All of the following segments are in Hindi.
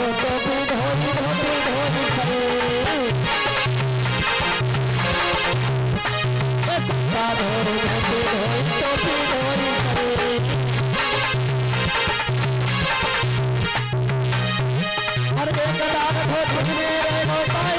टोपी धोई धोती धोई सरे कुत्ता धोई धोती धोई टोपी धोई सरे हर एक दाग धो तुझने रे पाई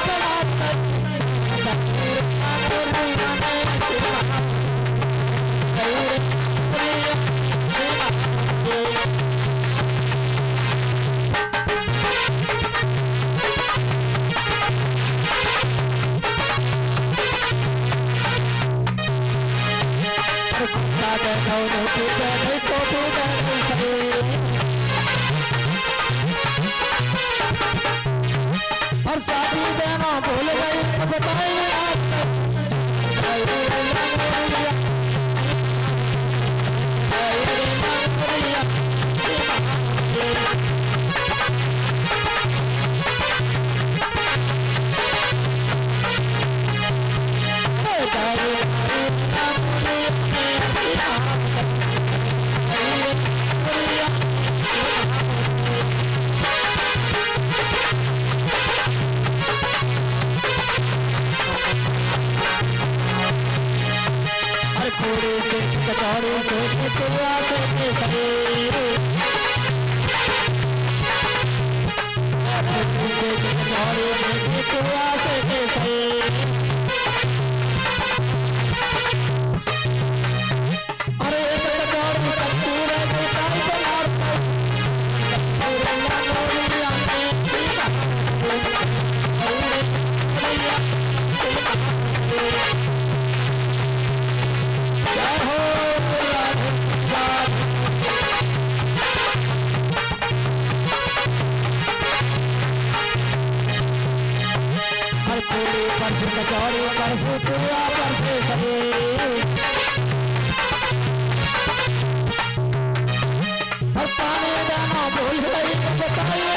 और साथी देना भूल गई बताइए कचौड़ी से कुआ से कचौड़ी से कुआ से अरे एक कचौड़ी कच्ची रह गई परसे कचौड़ी परसे पुआ परसे सभी और पानी दाना भूल गई बताइए